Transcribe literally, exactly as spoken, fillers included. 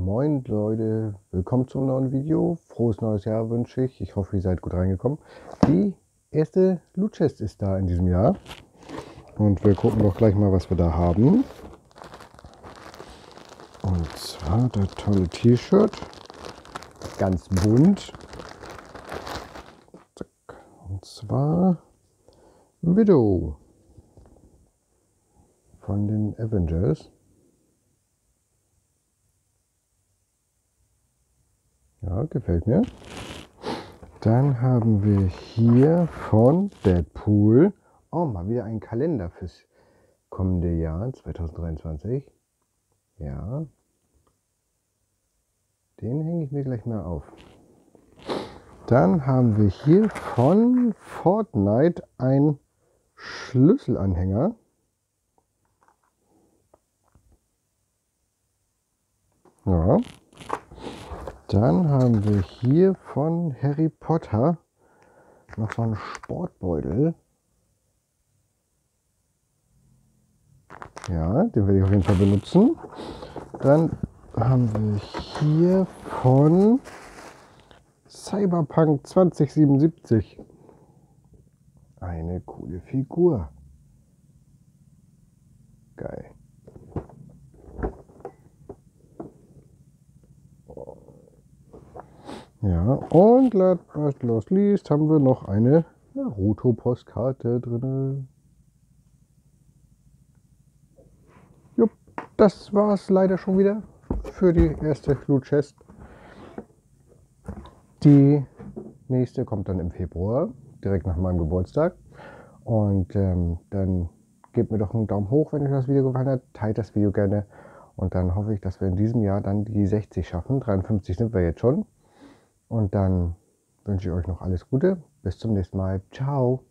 Moin Leute, willkommen zum neuen Video. Frohes neues Jahr wünsche ich. Ich hoffe, ihr seid gut reingekommen. Die erste Loot Chest ist da in diesem Jahr. Und wir gucken doch gleich mal, was wir da haben. Und zwar das tolle T-Shirt. Ganz bunt. Und zwar Widow von den Avengers. Ja, gefällt mir. Dann haben wir hier von Deadpool, oh, mal wieder ein Kalender fürs kommende Jahr zwanzig dreiundzwanzig. Ja, den hänge ich mir gleich mal auf. Dann haben wir hier von Fortnite ein Schlüsselanhänger. Ja. Dann haben wir hier von Harry Potter noch so einen Sportbeutel. Ja, den werde ich auf jeden Fall benutzen. Dann haben wir hier von Cyberpunk zwanzig siebenundsiebzig eine coole Figur. Geil. Ja, und last but not least haben wir noch eine Naruto-Postkarte drin. Jupp, das war es leider schon wieder für die erste Loot Chest. Die nächste kommt dann im Februar, direkt nach meinem Geburtstag. Und ähm, dann gebt mir doch einen Daumen hoch, wenn euch das Video gefallen hat. Teilt das Video gerne. Und dann hoffe ich, dass wir in diesem Jahr dann die sechzig schaffen. dreiundfünfzig sind wir jetzt schon. Und dann wünsche ich euch noch alles Gute. Bis zum nächsten Mal. Ciao.